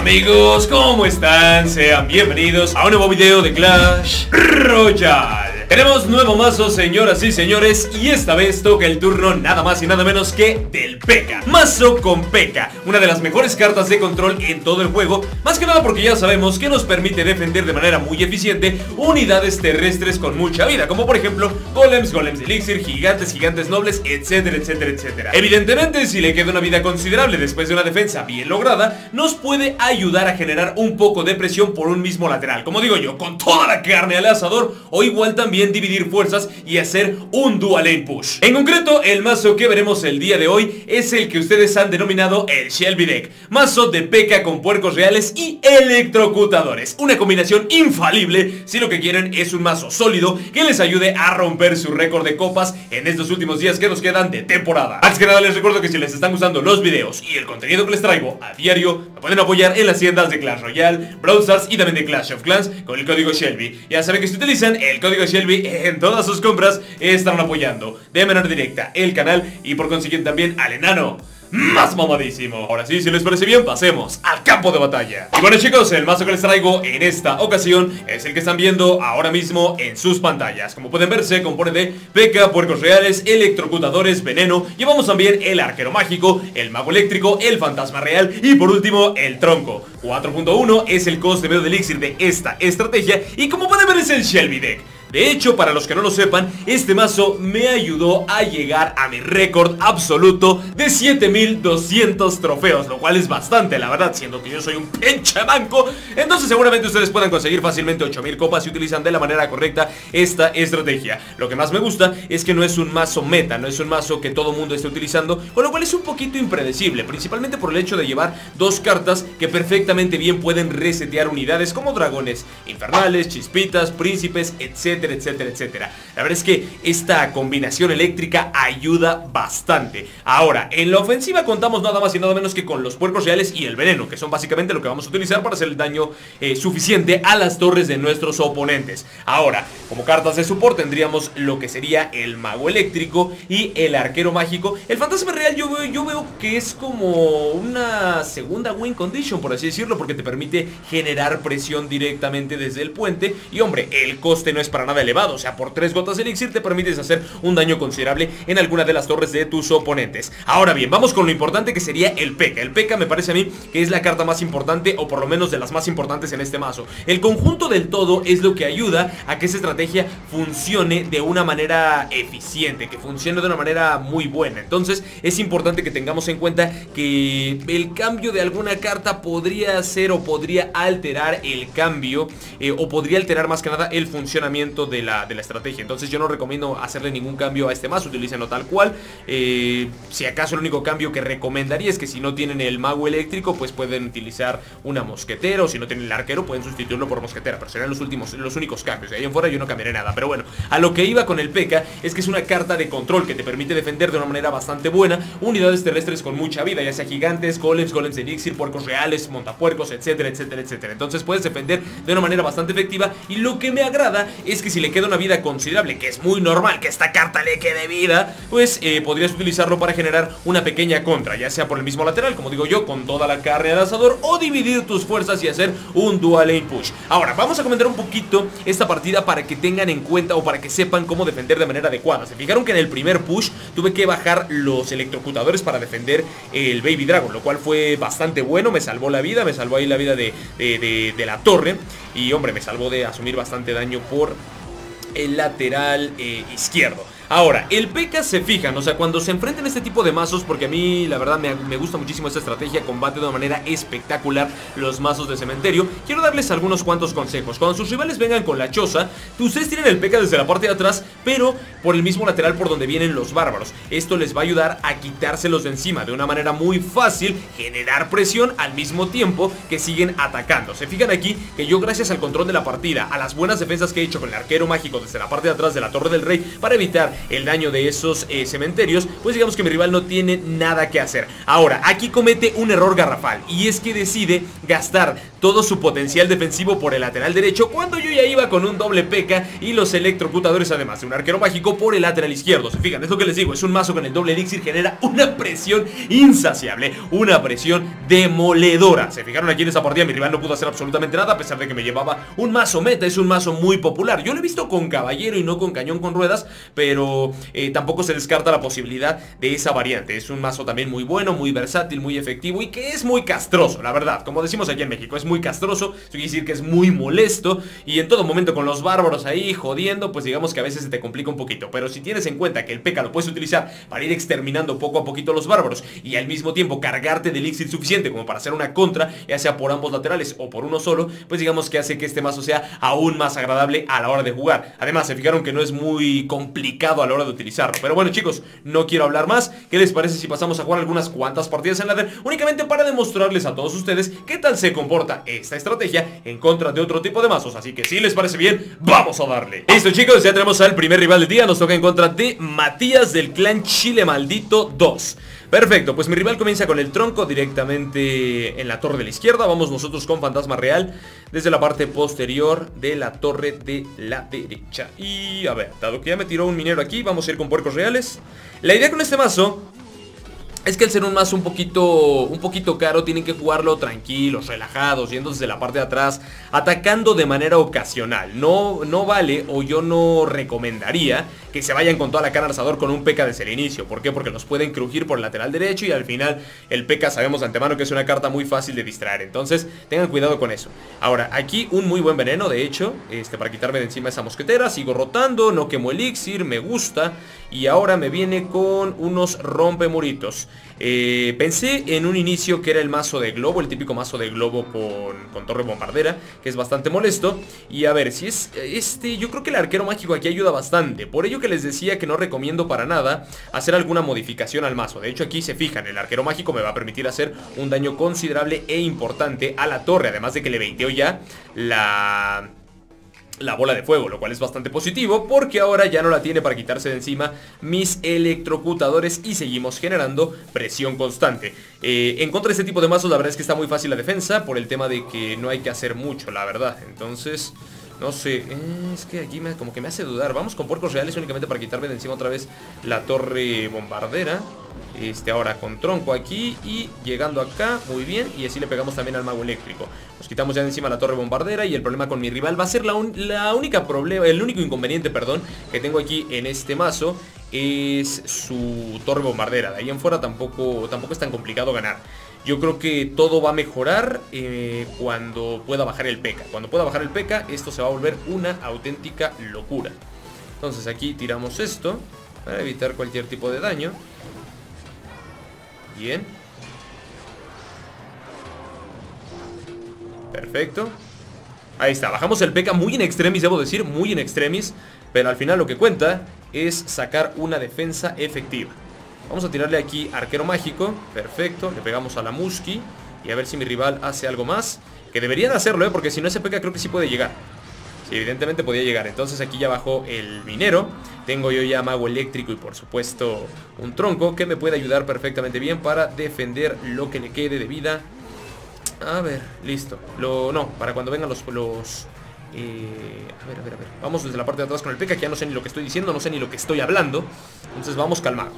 Amigos, ¿cómo están? Sean bienvenidos a un nuevo video de Clash Royale. Tenemos nuevo mazo, señoras y señores, y esta vez toca el turno nada más y nada menos que del P.E.K.K.A. Mazo con P.E.K.K.A, una de las mejores cartas de control en todo el juego, más que nada porque ya sabemos que nos permite defender de manera muy eficiente unidades terrestres con mucha vida, como por ejemplo golems, golems de elixir, gigantes, gigantes nobles, etcétera, etcétera, etcétera. Evidentemente, si le queda una vida considerable después de una defensa bien lograda, nos puede ayudar a generar un poco de presión por un mismo lateral, como digo yo, con toda la carne al asador, o igual también dividir fuerzas y hacer un dual lane push. En concreto, el mazo que veremos el día de hoy es el que ustedes han denominado el Shelby Deck, mazo de P.E.K.K.A con puercos reales y electrocutadores, una combinación infalible si lo que quieren es un mazo sólido que les ayude a romper su récord de copas en estos últimos días que nos quedan de temporada. Antes que nada les recuerdo que si les están gustando los videos y el contenido que les traigo a diario, me pueden apoyar en las tiendas de Clash Royale, Brawl Stars y también de Clash of Clans con el código Shelby. Ya saben que si utilizan el código Shelby en todas sus compras estarán apoyando de manera directa el canal y por consiguiente también al enano más mamadísimo. Ahora sí, si les parece bien, pasemos al campo de batalla. Y bueno, chicos, el mazo que les traigo en esta ocasión es el que están viendo ahora mismo en sus pantallas. Como pueden ver, se compone de P.E.K.K.A, puercos reales, electrocutadores, veneno. Llevamos también el arquero mágico, el mago eléctrico, el fantasma real y por último el tronco. 4.1 es el coste medio de elixir de esta estrategia y como pueden ver es el Shelby Deck. De hecho, para los que no lo sepan, este mazo me ayudó a llegar a mi récord absoluto de 7200 trofeos, lo cual es bastante, la verdad, siendo que yo soy un pinche manco. Entonces seguramente ustedes puedan conseguir fácilmente 8000 copas si utilizan de la manera correcta esta estrategia. Lo que más me gusta es que no es un mazo meta, no es un mazo que todo mundo esté utilizando, con lo cual es un poquito impredecible, principalmente por el hecho de llevar dos cartas que perfectamente bien pueden resetear unidades como dragones infernales, chispitas, príncipes, etcétera, etcétera, etcétera. La verdad es que esta combinación eléctrica ayuda bastante. Ahora, en la ofensiva contamos nada más y nada menos que con los puercos reales y el veneno, que son básicamente lo que vamos a utilizar para hacer el daño suficiente a las torres de nuestros oponentes. Ahora, como cartas de support tendríamos lo que sería el mago eléctrico y el arquero mágico. El fantasma real yo veo que es como una segunda win condition, por así decirlo, porque te permite generar presión directamente desde el puente. Y hombre, el coste no es para nada elevado, o sea, por 3 gotas de elixir te permites hacer un daño considerable en alguna de las torres de tus oponentes. Ahora bien, vamos con lo importante que sería el P.E.K.K.A. El P.E.K.K.A me parece a mí que es la carta más importante, o por lo menos de las más importantes en este mazo. El conjunto del todo es lo que ayuda a que esa estrategia funcione de una manera eficiente, que funcione de una manera muy buena. Entonces es importante que tengamos en cuenta que el cambio de alguna carta podría hacer o podría alterar el cambio o podría alterar más que nada el funcionamiento de la estrategia. Entonces yo no recomiendo hacerle ningún cambio a este mazo, utilícenlo tal cual. Si acaso el único cambio que recomendaría es que si no tienen el mago eléctrico, pues pueden utilizar una mosquetera, o si no tienen el arquero pueden sustituirlo por mosquetera, pero serán los únicos cambios. De ahí en fuera yo no cambiaré nada. Pero bueno, a lo que iba con el P.E.K.K.A es que es una carta de control que te permite defender de una manera bastante buena unidades terrestres con mucha vida, ya sea gigantes, golems, golems de elixir, puercos reales, montapuercos, etcétera, etcétera, etcétera. Entonces puedes defender de una manera bastante efectiva, y lo que me agrada es que si le queda una vida considerable, que es muy normal que esta carta le quede vida, pues podrías utilizarlo para generar una pequeña contra, ya sea por el mismo lateral, como digo yo, con toda la carne al asador, o dividir tus fuerzas y hacer un dual lane push. Ahora, vamos a comentar un poquito esta partida para que tengan en cuenta o para que sepan cómo defender de manera adecuada. Se fijaron que en el primer push tuve que bajar los electrocutadores para defender el Baby Dragon, lo cual fue bastante bueno, me salvó la vida, me salvó ahí la vida de la torre, y hombre, me salvó de asumir bastante daño por el lateral izquierdo. Ahora, el P.E.K.K.A se fijan, o sea, cuando se enfrenten a este tipo de mazos, porque a mí la verdad me gusta muchísimo esta estrategia, combate de una manera espectacular los mazos de cementerio. Quiero darles algunos cuantos consejos. Cuando sus rivales vengan con la choza, ustedes tienen el P.E.K.K.A desde la parte de atrás, pero por el mismo lateral por donde vienen los bárbaros. Esto les va a ayudar a quitárselos de encima de una manera muy fácil, generar presión al mismo tiempo que siguen atacando. Se fijan aquí que yo, gracias al control de la partida, a las buenas defensas que he hecho con el arquero mágico desde la parte de atrás de la Torre del Rey para evitar el daño de esos cementerios, pues digamos que mi rival no tiene nada que hacer. Ahora, aquí comete un error garrafal, y es que decide gastar todo su potencial defensivo por el lateral derecho, cuando yo ya iba con un doble P.E.K.K.A. y los electrocutadores, además de un arquero mágico, por el lateral izquierdo. Se fijan, es lo que les digo, es un mazo con el doble elixir, genera una presión insaciable, una presión demoledora. Se fijaron aquí en esa partida, mi rival no pudo hacer absolutamente nada, a pesar de que me llevaba un mazo meta. Es un mazo muy popular, yo lo he visto con caballero y no con cañón con ruedas, pero tampoco se descarta la posibilidad de esa variante. Es un mazo también muy bueno, muy versátil, muy efectivo y que es muy castroso, la verdad. Como decimos aquí en México, es muy castroso, eso quiere decir que es muy molesto, y en todo momento con los bárbaros ahí jodiendo, pues digamos que a veces se te complica un poquito. Pero si tienes en cuenta que el P.E.K.K.A. lo puedes utilizar para ir exterminando poco a poquito los bárbaros y al mismo tiempo cargarte de elixir suficiente como para hacer una contra, ya sea por ambos laterales o por uno solo, pues digamos que hace que este mazo sea aún más agradable a la hora de jugar. Además, se fijaron que no es muy complicado a la hora de utilizarlo. Pero bueno, chicos, no quiero hablar más. ¿Qué les parece si pasamos a jugar algunas cuantas partidas en ladder? Únicamente para demostrarles a todos ustedes qué tal se comporta esta estrategia en contra de otro tipo de mazos. Así que si les parece bien, vamos a darle. Listo, chicos, ya tenemos al primer rival del día. Nos toca en contra de Matías del clan Chile Maldito 2. Perfecto, pues mi rival comienza con el tronco directamente en la torre de la izquierda. Vamos nosotros con Fantasma Real desde la parte posterior de la torre de la derecha. Y a ver, dado que ya me tiró un minero aquí, vamos a ir con puercos reales. La idea con este mazo es que al ser un mazo un poquito caro, tienen que jugarlo tranquilos, relajados, yendo desde la parte de atrás, atacando de manera ocasional. No vale, o yo no recomendaría que se vayan con toda la cana al asador con un P.E.K.K.A. desde el inicio. ¿Por qué? Porque los pueden crujir por el lateral derecho y al final el P.E.K.K.A. sabemos de antemano que es una carta muy fácil de distraer. Entonces tengan cuidado con eso. Ahora, aquí un muy buen veneno, de hecho, para quitarme de encima esa mosquetera. Sigo rotando, no quemo elixir, me gusta. Y ahora me viene con unos rompemuritos. Pensé en un inicio que era el mazo de globo, el típico mazo de globo con torre bombardera, que es bastante molesto. Y a ver, si es yo creo que el arquero mágico aquí ayuda bastante. Por ello que les decía que no recomiendo para nada hacer alguna modificación al mazo. De hecho, aquí se fijan, el arquero mágico me va a permitir hacer un daño considerable e importante a la torre, además de que le baiteo ya la bola de fuego, lo cual es bastante positivo porque ahora ya no la tiene para quitarse de encima mis electrocutadores y seguimos generando presión constante. En contra de este tipo de mazos la verdad es que está muy fácil la defensa por el tema de que no hay que hacer mucho, la verdad. Entonces, no sé, es que aquí como que me hace dudar. Vamos con puercos reales únicamente para quitarme de encima otra vez la torre bombardera. Ahora con tronco aquí y llegando acá, muy bien. Y así le pegamos también al mago eléctrico. Nos quitamos ya de encima la torre bombardera. Y el problema con mi rival va a ser el único inconveniente, perdón, que tengo aquí en este mazo es su torre bombardera. De ahí en fuera tampoco es tan complicado ganar. Yo creo que todo va a mejorar cuando pueda bajar el P.E.K.K.A. Cuando pueda bajar el P.E.K.K.A. esto se va a volver una auténtica locura. Entonces aquí tiramos esto para evitar cualquier tipo de daño. Bien. Perfecto. Ahí está, bajamos el P.E.K.K.A. muy en extremis, debo decir, muy en extremis. Pero al final lo que cuenta es sacar una defensa efectiva. Vamos a tirarle aquí arquero mágico. Perfecto, le pegamos a la Musky. Y a ver si mi rival hace algo más. Que debería de hacerlo, porque si no ese P.E.K.K.A. creo que sí puede llegar. Sí, evidentemente podía llegar. Entonces aquí ya bajó el minero. Tengo yo ya mago eléctrico y por supuesto un tronco que me puede ayudar perfectamente bien para defender lo que le quede de vida. A ver, listo. Para cuando vengan los... A ver. Vamos desde la parte de atrás con el P.E.K.K.A. que ya no sé ni lo que estoy diciendo, no sé ni lo que estoy hablando. Entonces vamos calmados.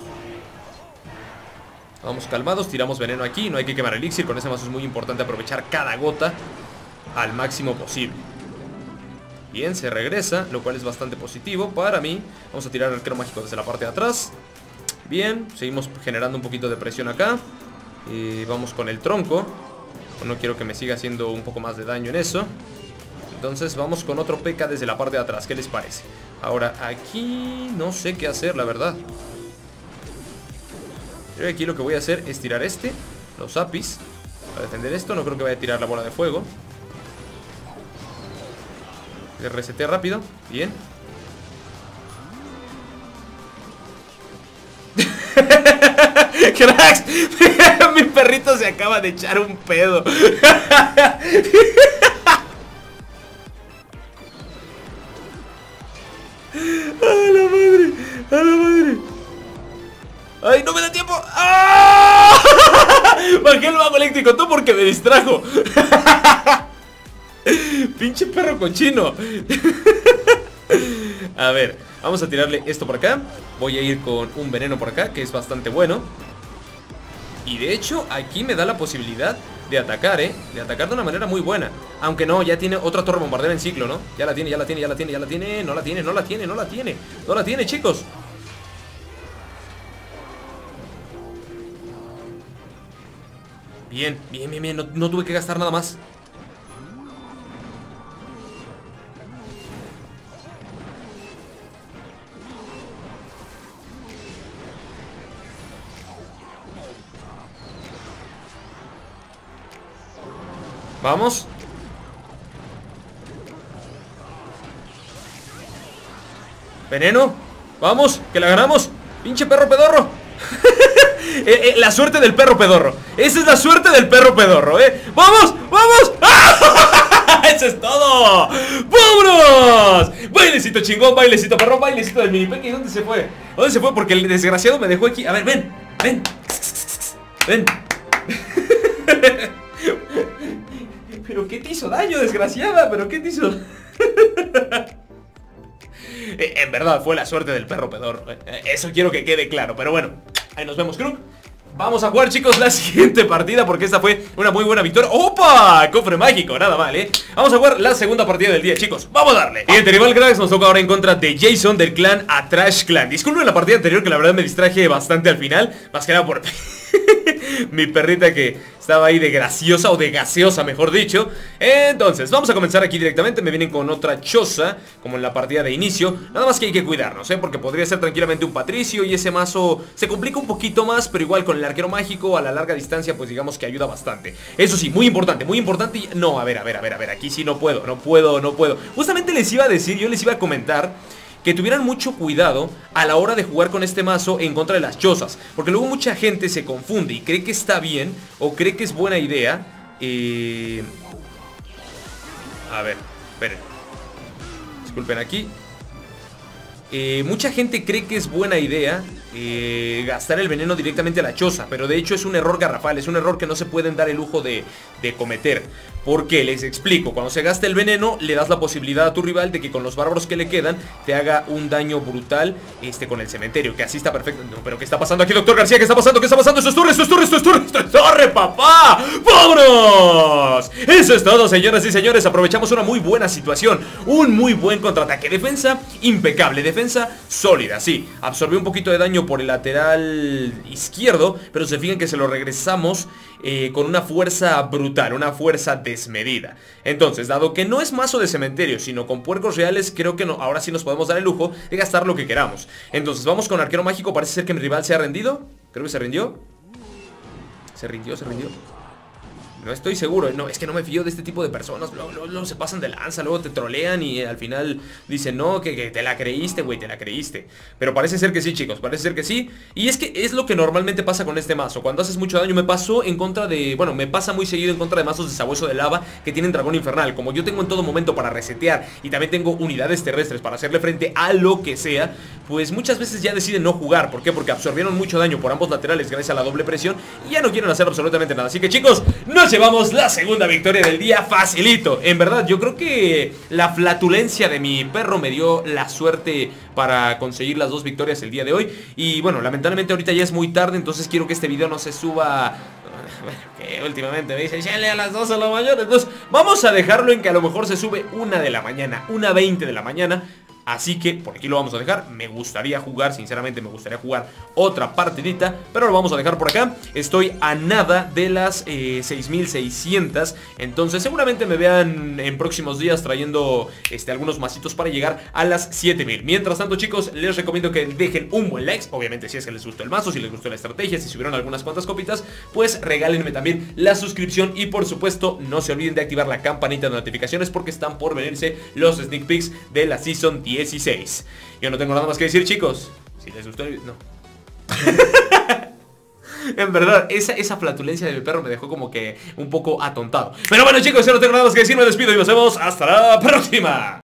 Vamos calmados, tiramos veneno aquí. No hay que quemar elixir, con ese mazo es muy importante aprovechar cada gota al máximo posible. Bien, se regresa, lo cual es bastante positivo para mí. Vamos a tirar el arquero mágico desde la parte de atrás. Bien, seguimos generando un poquito de presión acá. Vamos con el tronco. No quiero que me siga haciendo un poco más de daño en eso. Entonces vamos con otro P.E.K.K.A. desde la parte de atrás, ¿qué les parece? Ahora aquí no sé qué hacer, la verdad. Creo que aquí lo que voy a hacer es tirar los apis, para defender esto. No creo que vaya a tirar la bola de fuego. Le reseté rápido, bien. ¡Cracks! Mi perrito se acaba de echar un pedo. ¡A la madre! ¡A la madre! ¡Ay, no me da tiempo! ¡Ah! Bajé el mago eléctrico, tú porque me distrajo. Pinche perro cochino. A ver, vamos a tirarle esto por acá. Voy a ir con un veneno por acá, que es bastante bueno. Y de hecho, aquí me da la posibilidad de atacar, de atacar de una manera muy buena. Aunque no, ya tiene otra torre bombardera en ciclo, ¿no? Ya la tiene, ya la tiene, ya la tiene, ya la tiene. No la tiene, no la tiene, no la tiene. No la tiene, chicos. Bien, bien, bien, bien. No tuve que gastar nada más. Vamos. Veneno. Vamos, que la ganamos. Pinche perro pedorro. La suerte del perro pedorro. Esa es la suerte del perro pedorro, ¡Vamos! ¡Vamos! ¡Eso es todo! ¡Vámonos! Bailecito chingón, bailecito perrón, bailecito del mini Peque. ¿Dónde se fue? ¿Dónde se fue? Porque el desgraciado me dejó aquí. A ver, ven, ven. Ven. ¿Pero qué te hizo daño, desgraciada? ¿Pero qué te hizo? En verdad fue la suerte del perro pedorro. Eso quiero que quede claro. Pero bueno, ahí nos vemos, Kruk. Vamos a jugar, chicos, la siguiente partida, porque esta fue una muy buena victoria. ¡Opa! Cofre mágico, nada mal, Vamos a jugar la segunda partida del día, chicos. ¡Vamos a darle! Siguiente rival, cracks, nos toca ahora en contra de Jason del clan Atrash Clan. Disculpen la partida anterior, que la verdad me distraje bastante al final. Más que nada por mi perrita que estaba ahí de graciosa, o de gaseosa, mejor dicho. Entonces, vamos a comenzar aquí directamente. Me vienen con otra choza, como en la partida de inicio. Nada más que hay que cuidarnos, porque podría ser tranquilamente un patricio, y ese mazo se complica un poquito más. Pero igual con el arquero mágico a la larga distancia, pues digamos que ayuda bastante. Eso sí, muy importante, muy importante. No, a ver, aquí sí no puedo. Justamente les iba a decir, yo les iba a comentar que tuvieran mucho cuidado a la hora de jugar con este mazo en contra de las chozas, porque luego mucha gente se confunde y cree que está bien, o cree que es buena idea. A ver, esperen. Disculpen aquí. Mucha gente cree que es buena idea gastar el veneno directamente a la choza, pero de hecho es un error garrafal, es un error que no se pueden dar el lujo de cometer. ¿Por qué? Les explico. Cuando se gasta el veneno, le das la posibilidad a tu rival de que con los bárbaros que le quedan te haga un daño brutal con el cementerio, que así está perfecto. No, pero ¿qué está pasando aquí, doctor García? ¿Qué está pasando? ¿Qué está pasando? ¡Esto es torre! ¡Esto es torre! ¡Esto es torre! ¡Esto es torre, papá! ¡Vámonos! Eso es todo, señoras y señores. Aprovechamos una muy buena situación, un muy buen contraataque. Defensa impecable, defensa sólida, sí. Absorbió un poquito de daño por el lateral izquierdo, pero se fijan que se lo regresamos con una fuerza brutal, una fuerza desmedida. Entonces, dado que no es mazo de cementerio, sino con puercos reales, creo que no, ahora sí nos podemos dar el lujo de gastar lo que queramos. Entonces, vamos con arquero mágico. Parece ser que mi rival se ha rendido. Creo que se rindió. Se rindió. No estoy seguro, no, es que no me fío de este tipo de personas. Luego se pasan de lanza, luego te trolean y al final dicen, no, que te la creíste, güey, te la creíste. Pero parece ser que sí, chicos, parece ser que sí. Y es que es lo que normalmente pasa con este mazo. Cuando haces mucho daño, me pasó en contra de... Bueno, me pasa muy seguido en contra de mazos de sabueso de lava que tienen dragón infernal. Como yo tengo en todo momento para resetear y también tengo unidades terrestres para hacerle frente a lo que sea, pues muchas veces ya deciden no jugar. ¿Por qué? Porque absorbieron mucho daño por ambos laterales gracias a la doble presión y ya no quieren hacer absolutamente nada. Así que, chicos, nos llevamos la segunda victoria del día facilito. En verdad, yo creo que la flatulencia de mi perro me dio la suerte para conseguir las dos victorias el día de hoy. Y bueno, lamentablemente ahorita ya es muy tarde, entonces quiero que este video no se suba... Bueno, que últimamente me dicen, chale, a las 2 de la mañana. Entonces vamos a dejarlo en que a lo mejor se sube 1 de la mañana, 1:20 de la mañana. Así que por aquí lo vamos a dejar. Me gustaría jugar, sinceramente me gustaría jugar otra partidita, pero lo vamos a dejar por acá. Estoy a nada de las 6600. Entonces seguramente me vean en próximos días trayendo algunos masitos para llegar a las 7000. Mientras tanto, chicos, les recomiendo que dejen un buen like. Obviamente si es que les gustó el mazo, si les gustó la estrategia, si subieron algunas cuantas copitas, pues regálenme también la suscripción. Y por supuesto no se olviden de activar la campanita de notificaciones, porque están por venirse los sneak peeks de la Season 16. Yo no tengo nada más que decir, chicos. Si les gustó el video... No. En verdad, esa flatulencia de mi perro me dejó como que un poco atontado. Pero bueno, chicos, yo no tengo nada más que decir. Me despido y nos vemos hasta la próxima.